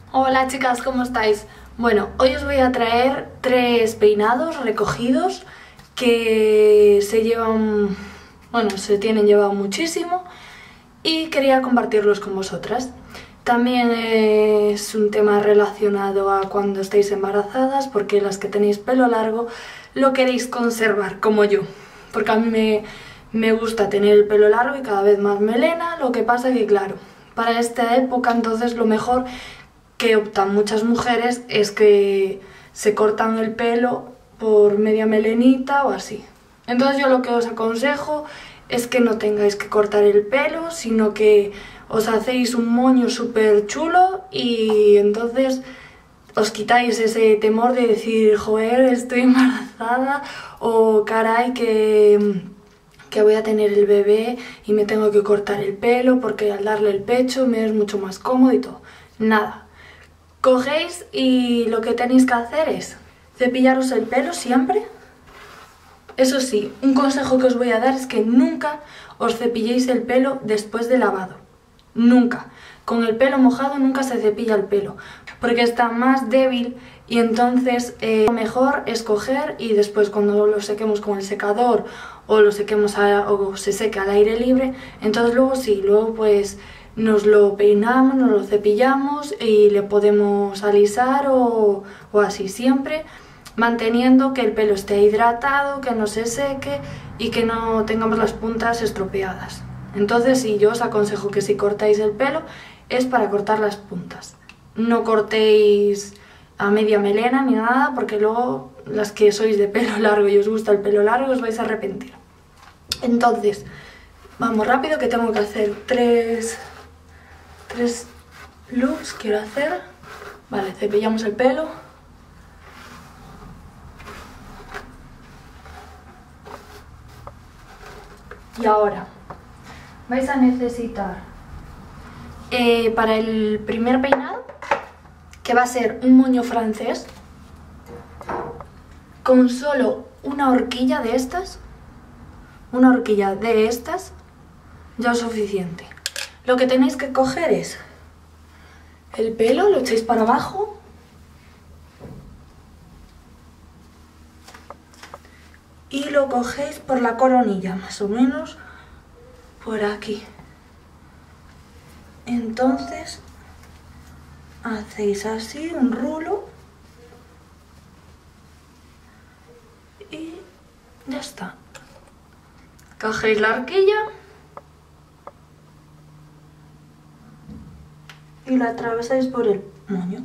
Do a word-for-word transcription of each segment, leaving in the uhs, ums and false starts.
Hola chicas, ¿cómo estáis? Bueno, hoy os voy a traer tres peinados recogidos que se llevan, bueno, se tienen llevado muchísimo y quería compartirlos con vosotras. También es un tema relacionado a cuando estáis embarazadas, porque las que tenéis pelo largo lo queréis conservar como yo, porque a mí me, me gusta tener el pelo largo y cada vez más melena. Lo que pasa que, claro, para esta época entonces lo mejor que optan muchas mujeres es que se cortan el pelo por media melenita o así. Entonces yo lo que os aconsejo es que no tengáis que cortar el pelo, sino que os hacéis un moño súper chulo y entonces os quitáis ese temor de decir, joder, estoy embarazada, o caray, que, que voy a tener el bebé y me tengo que cortar el pelo porque al darle el pecho me es mucho más cómodo y todo. Nada. Cogéis y lo que tenéis que hacer es cepillaros el pelo siempre. Eso sí, un consejo que os voy a dar es que nunca os cepilléis el pelo después de lavado. Nunca. Con el pelo mojado nunca se cepilla el pelo, porque está más débil y entonces eh, lo mejor es coger y después cuando lo sequemos con el secador o lo sequemos a, o se seque al aire libre, entonces luego sí, luego pues nos lo peinamos, nos lo cepillamos y le podemos alisar o, o así, siempre manteniendo que el pelo esté hidratado, que no se seque y que no tengamos las puntas estropeadas. Entonces sí, yo os aconsejo que si cortáis el pelo es para cortar las puntas. No cortéis a media melena ni nada, porque luego las que sois de pelo largo y os gusta el pelo largo os vais a arrepentir. Entonces, vamos rápido que tengo que hacer tres, tres looks, quiero hacer. Vale, cepillamos el pelo. Y ahora vais a necesitar eh, para el primer peinado, que va a ser un moño francés, con solo una horquilla de estas, una horquilla de estas ya es suficiente. Lo que tenéis que coger es el pelo, lo echáis para abajo y lo cogéis por la coronilla, más o menos por aquí. Entonces hacéis así un rulo y ya está. Cogéis la horquilla y la atravesáis por el moño.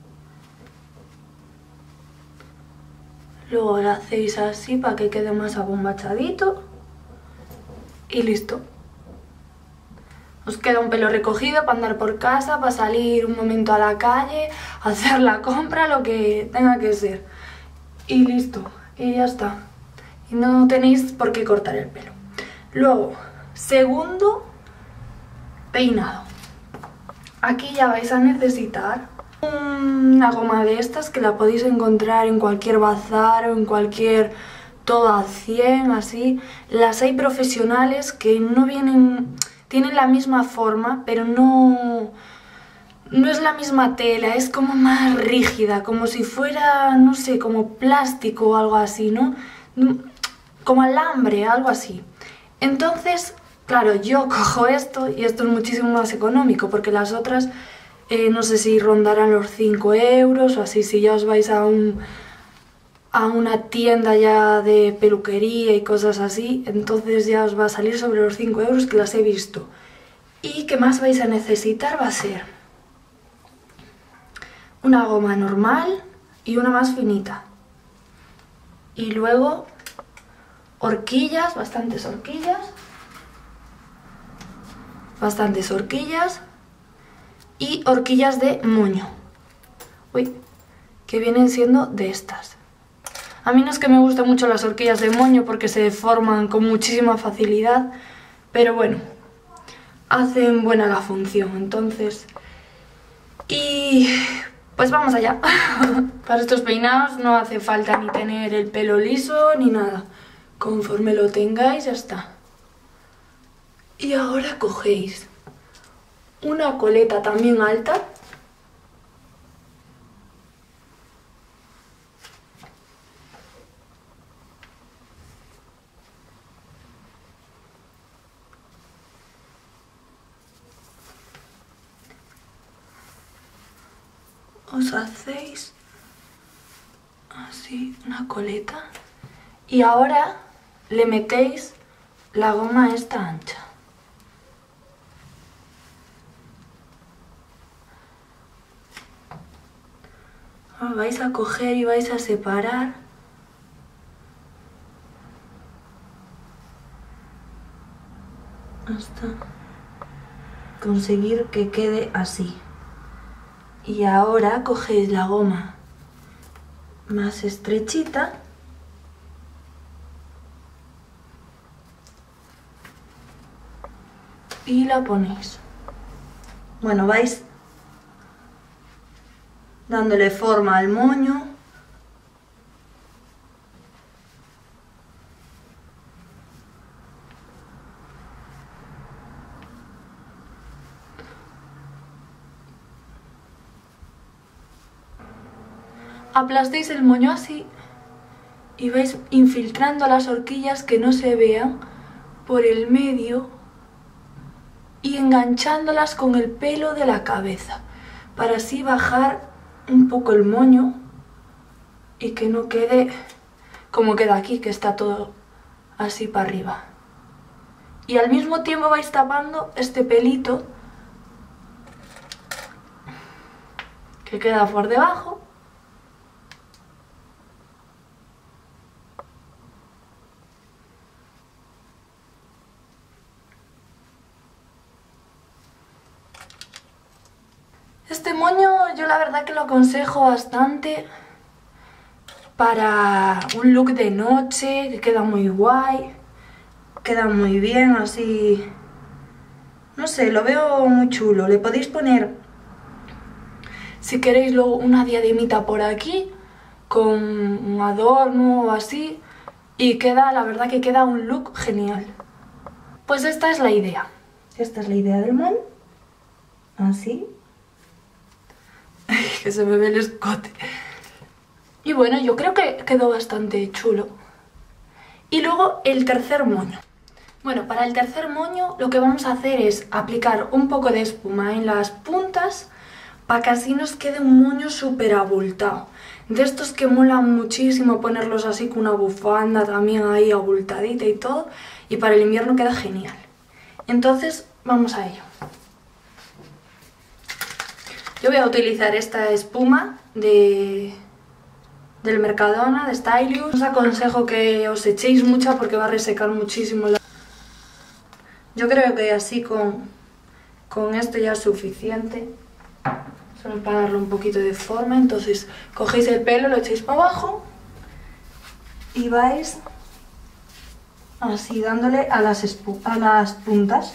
Luego la hacéis así para que quede más abombachadito y listo. Os queda un pelo recogido para andar por casa, para salir un momento a la calle, hacer la compra, lo que tenga que ser. Y listo, y ya está. Y no tenéis por qué cortar el pelo. Luego, segundo peinado. Aquí ya vais a necesitar una goma de estas que la podéis encontrar en cualquier bazar o en cualquier todo a cien, así. Las hay profesionales que no vienen... Tienen la misma forma, pero no, no es la misma tela, es como más rígida, como si fuera, no sé, como plástico o algo así, ¿no? Como alambre, algo así. Entonces, claro, yo cojo esto y esto es muchísimo más económico, porque las otras, eh, no sé si rondarán los cinco euros o así, si ya os vais a un... a una tienda ya de peluquería y cosas así, entonces ya os va a salir sobre los cinco euros, que las he visto. Y que más vais a necesitar va a ser una goma normal y una más finita. Y luego horquillas, bastantes horquillas, bastantes horquillas y horquillas de moño. Uy, que vienen siendo de estas. A mí no es que me gusten mucho las horquillas de moño porque se deforman con muchísima facilidad, pero bueno, hacen buena la función, entonces... Y pues vamos allá. Para estos peinados no hace falta ni tener el pelo liso ni nada. Conforme lo tengáis ya está. Y ahora cogéis una coleta también alta os hacéis así una coleta y ahora le metéis la goma esta ancha. Ahora vais a coger y vais a separar hasta conseguir que quede así. Y ahora cogéis la goma más estrechita y la ponéis. Bueno, vais dándole forma al moño. Aplastéis el moño así y vais infiltrando las horquillas que no se vean por el medio y enganchándolas con el pelo de la cabeza para así bajar un poco el moño y que no quede como queda aquí, que está todo así para arriba. Y al mismo tiempo vais tapando este pelito que queda por debajo. Este moño yo la verdad que lo aconsejo bastante para un look de noche, que queda muy guay, queda muy bien así, no sé, lo veo muy chulo. Le podéis poner, si queréis, luego una diademita por aquí con un adorno o así y queda, la verdad que queda un look genial. Pues esta es la idea, esta es la idea del moño, así. Que se me ve el escote. Y bueno, yo creo que quedó bastante chulo. Y luego el tercer moño. Bueno, para el tercer moño lo que vamos a hacer es aplicar un poco de espuma en las puntas para que así nos quede un moño súper abultado. De estos que molan muchísimo ponerlos así con una bufanda también ahí abultadita y todo. Y para el invierno queda genial. Entonces, vamos a ello. Yo voy a utilizar esta espuma de, del Mercadona, de Stylius. Os aconsejo que os echéis mucha porque va a resecar muchísimo la... Yo creo que así con, con esto ya es suficiente. Solo para darle un poquito de forma. Entonces cogéis el pelo, lo echéis para abajo y vais así dándole a las, espu a las puntas.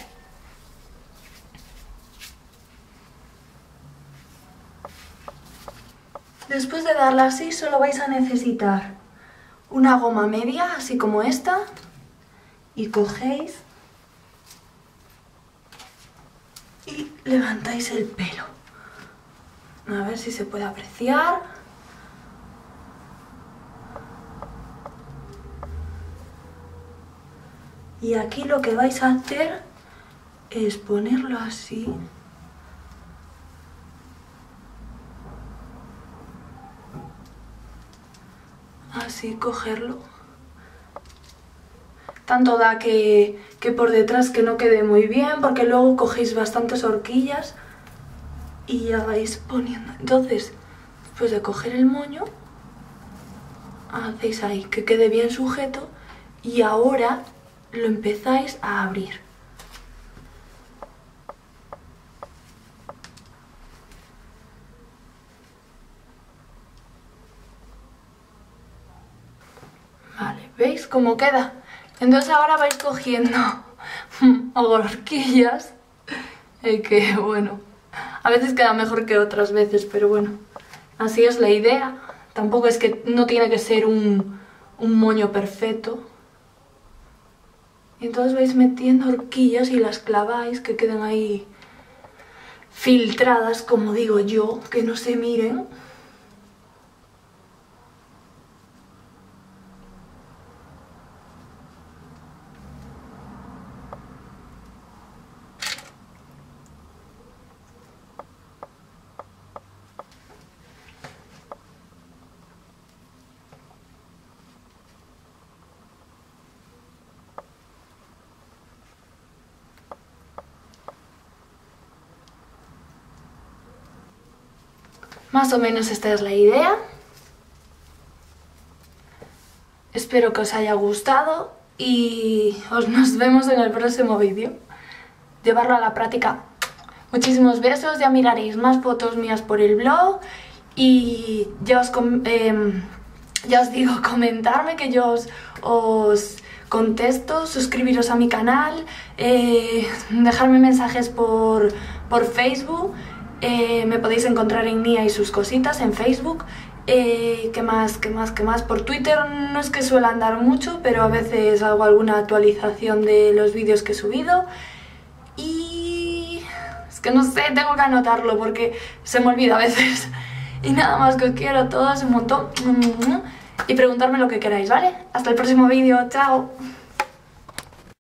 Después de darla así, solo vais a necesitar una goma media, así como esta, y cogéis y levantáis el pelo. A ver si se puede apreciar. Y aquí lo que vais a hacer es ponerlo así. Así cogerlo, tanto da que, que por detrás que no quede muy bien, porque luego cogéis bastantes horquillas y ya vais poniendo. Entonces, después de coger el moño, hacéis ahí que quede bien sujeto y ahora lo empezáis a abrir. Vale, ¿veis cómo queda? Entonces ahora vais cogiendo horquillas, eh, que bueno, a veces queda mejor que otras veces, pero bueno, así es la idea. Tampoco es que no tiene que ser un, un moño perfecto. Y entonces vais metiendo horquillas y las claváis, que queden ahí filtradas, como digo yo, que no se miren. más o menos esta es la idea. Espero que os haya gustado y os nos vemos en el próximo vídeo. Llevarlo a la práctica. Muchísimos besos, ya miraréis más fotos mías por el blog y ya os, eh, ya os digo, comentarme que yo os, os contesto, suscribiros a mi canal, eh, dejarme mensajes por, por Facebook, eh, me podéis encontrar en Nia y sus cositas en Facebook. Eh, ¿Qué más? ¿Qué más? ¿Qué más? Por Twitter no es que suela andar mucho, pero a veces hago alguna actualización de los vídeos que he subido. Y es que no sé, tengo que anotarlo porque se me olvida a veces. Y nada más, que os quiero a todos un montón. Y preguntarme lo que queráis, ¿vale? Hasta el próximo vídeo, chao.